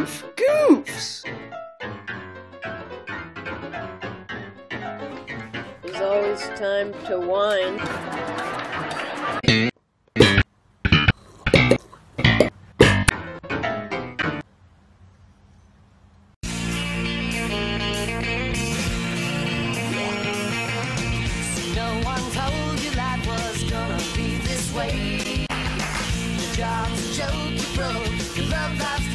Goof! Goofs! There's always time to whine. No one told you life was gonna be this way. Your job's a joke you broke, your love life's